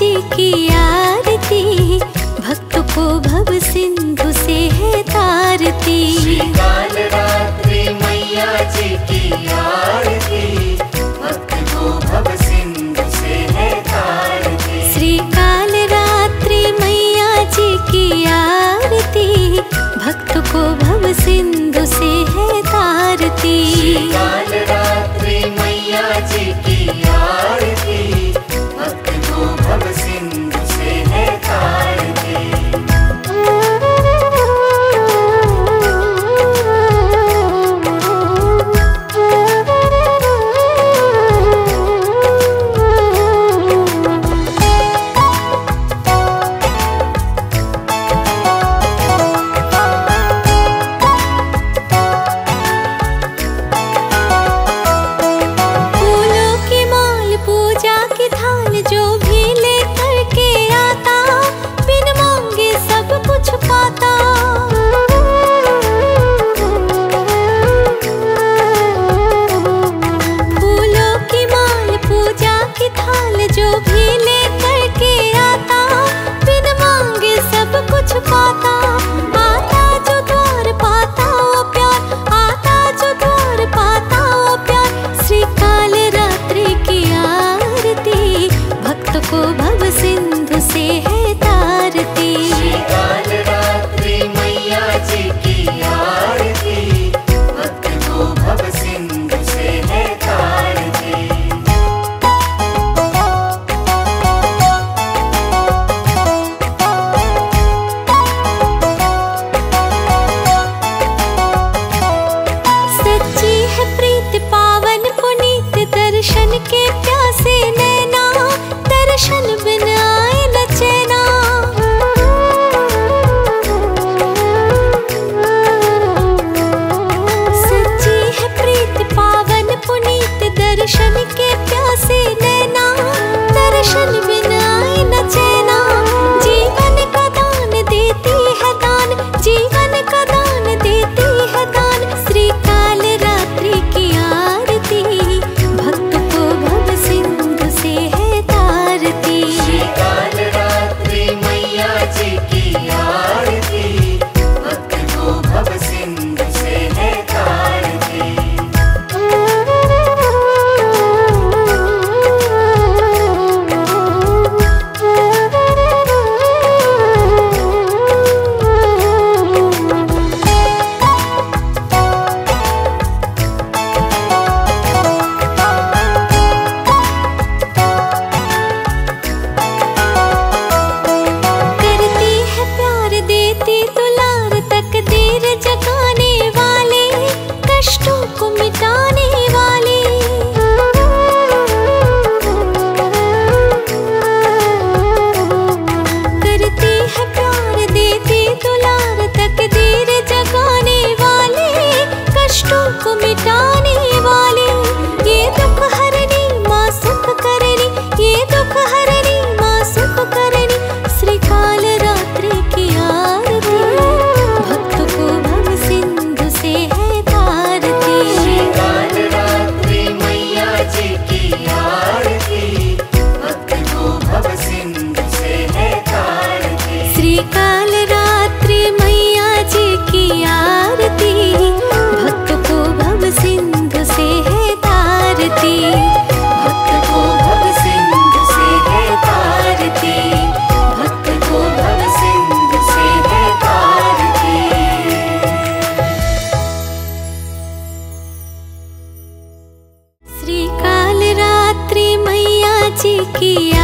जी की आरती, भक्तों को भव सिंधु से है तारती। श्री काल रात्रि मैया जी की आरती, भक्त को भव सिंधु से है तारती। श्री काल रात्रि मैया जी की आरती, भक्तों को भव सिंधु से है तारती। श्री काल रात्रि मैया जी की आरती, भक्त को भव सिंधु से है तारती। की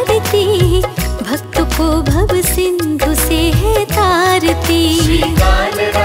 आरती, भक्तों को भव सिंधु से है तारती।